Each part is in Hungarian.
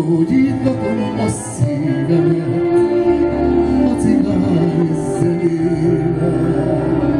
gyógyítgatom a szívemet a cigány zenével.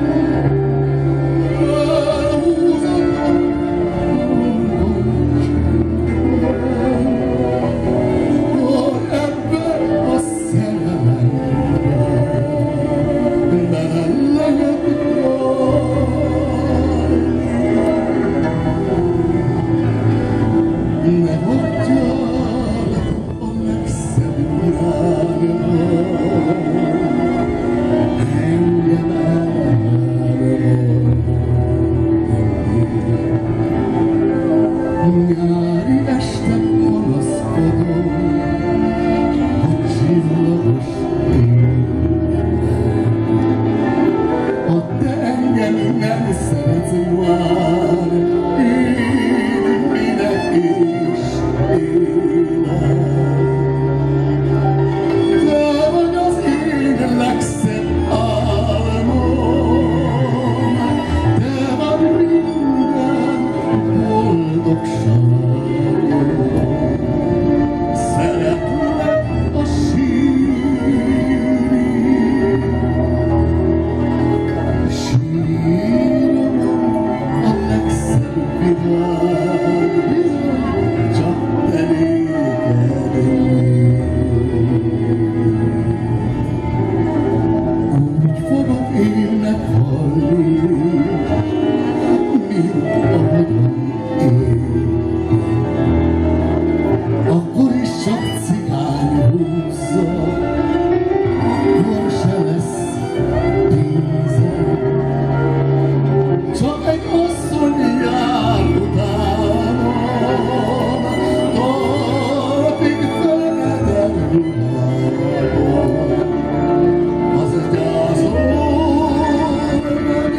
Nyári este panaszkodom a csillagos égben. Ha te engem nem szeretsz már, én minek is élek. Te vagy az én legszebb álmom, te vagy minden boldogság. Úgy fogok én meghalni, mint ahogyan én. Akkor is csak cigány húzza, akkor se lesz pénzem. Csak egy asszony jár utána, tartig feledem ruhába. Az gyászol meg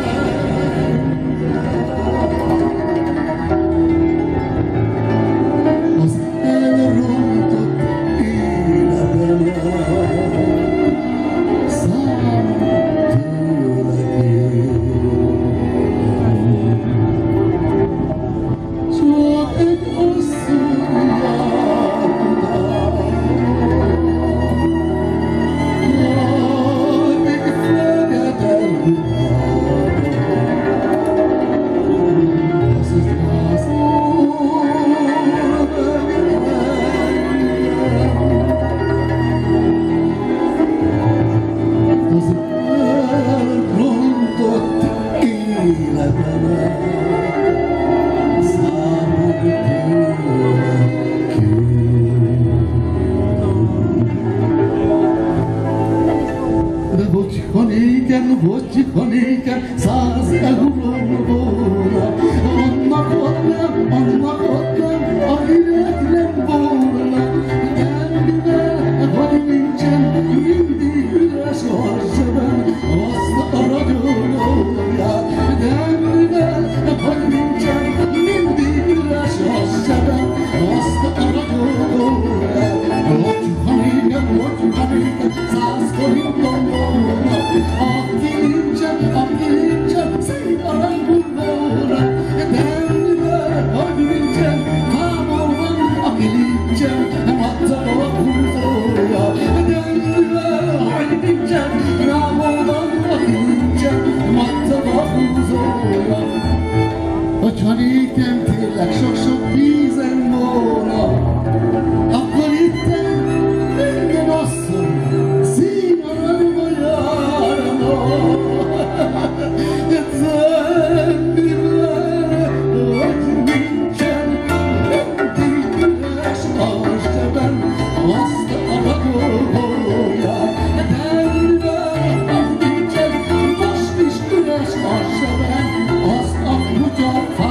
az elrontott életemet, szám tőled él. Csak egy asszony jár utána, tartig feledem ruhába. Az gyászol meg az elrontott életemet, számom tőled kér. De hogyha néken 100 euró volna, annak adnám, akinek nem volna. De mivel, hogy nincsen, mindig üres a zsebem, azt a ragyogóját. De mivel, hogy nincsen, mindig üres a zsebem, azt a ragyogóját. Hogyha néken 100 forintom volna, aki nincsen, szép aranyból volna. De mivel, hogy nincsen, hából van, aki nincsen, madzag a húzója. De mivel, hogy nincsen, hából van, aki nincsen, madzag a húzója. Hogyha nékem tényleg sok-sok vízem volna, akkor itten minden asszony színaranyba járna. De mivel, hogy nincsen, mindig üres a zsebem, azt a ragyogóját. De mivel, hogy nincsen, most is üres a zsebem, azt a kutya